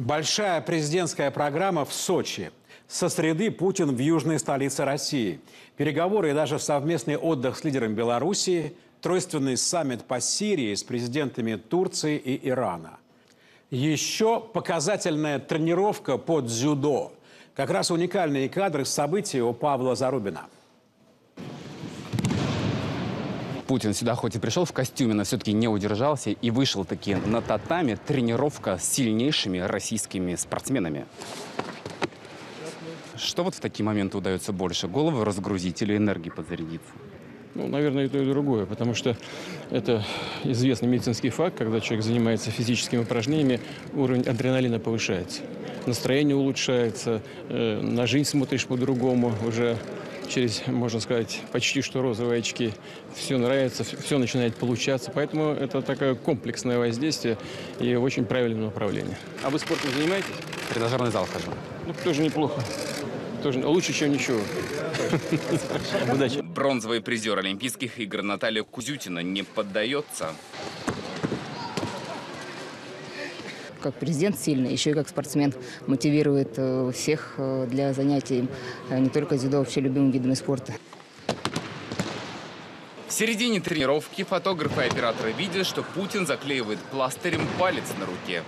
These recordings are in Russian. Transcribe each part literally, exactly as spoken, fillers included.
Большая президентская программа в Сочи. Со среды Путин в южной столице России. Переговоры и даже совместный отдых с лидером Белоруссии, тройственный саммит по Сирии с президентами Турции и Ирана. Еще показательная тренировка по дзюдо. Как раз уникальные кадры с событий у Павла Зарубина. Путин сюда хоть и пришел в костюме, но все-таки не удержался и вышел таки на татами. Тренировка с сильнейшими российскими спортсменами. Что вот в такие моменты удается больше? Голову разгрузить или энергии подзарядиться? Ну, наверное, и то, и другое, потому что это известный медицинский факт, когда человек занимается физическими упражнениями, уровень адреналина повышается, настроение улучшается, э, на жизнь смотришь по-другому, уже через, можно сказать, почти что розовые очки. Все нравится, все начинает получаться, поэтому это такое комплексное воздействие и в очень правильном направлении. А вы спортом занимаетесь? В тренажерный зал хожу. Ну, тоже неплохо. Тоже лучше, чем ничего. Удачи. Бронзовый призер Олимпийских игр Наталья Кузютина не поддается. Как президент сильный, еще и как спортсмен мотивирует всех для занятий не только дзюдо, а вообще любимыми видами спорта. В середине тренировки фотографы и операторы видят, что Путин заклеивает пластырем палец на руке.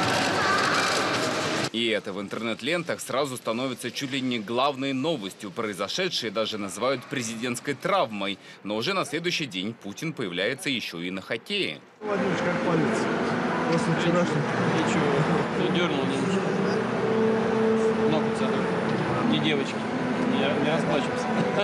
И это в интернет-лентах сразу становится чуть ли не главной новостью. Произошедшее даже называют президентской травмой. Но уже на следующий день Путин появляется еще и на хоккее. Владимир, как палец? После вчерашнего. Ничего, ну, дернул немножко. Ногу задул. Не девочки, не, не расплачемся.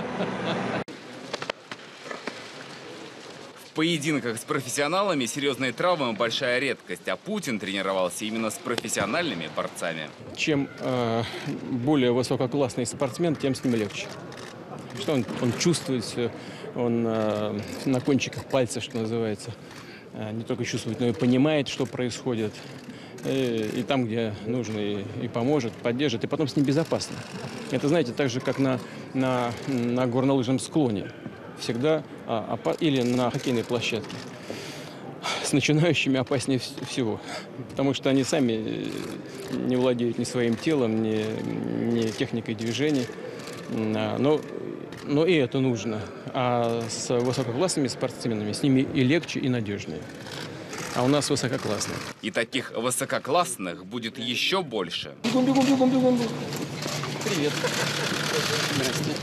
В поединках с профессионалами серьезные травмы – большая редкость, а Путин тренировался именно с профессиональными борцами. Чем э, более высококлассный спортсмен, тем с ним легче. Что он, он чувствует все, он э, на кончиках пальцев, что называется, э, не только чувствует, но и понимает, что происходит. И, и там, где нужно, и, и поможет, поддержит, и потом с ним безопасно. Это, знаете, так же, как на, на, на горнолыжном склоне. Всегда, а, а, или на хоккейной площадке. С начинающими опаснее всего, потому что они сами не владеют ни своим телом, ни, ни техникой движений. Но, но и это нужно. А с высококлассными спортсменами с ними и легче, и надежнее. А у нас высококлассные. И таких высококлассных будет еще больше. Бегом, бегом, бегом, бегом. Привет. Здравствуйте.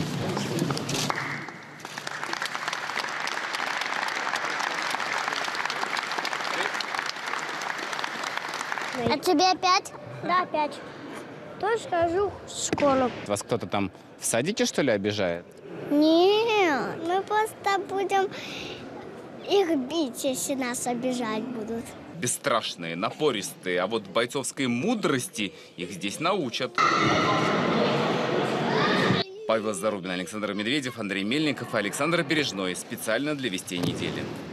А тебе пять? Да, пять. Тоже хожу в школу. Вас кто-то там в садике, что ли, обижает? Нет, мы просто будем их бить, если нас обижать будут. Бесстрашные, напористые, а вот бойцовской мудрости их здесь научат. Павел Зарубин, Александр Медведев, Андрей Мельников и Александр Бережной. Специально для «Вестей недели».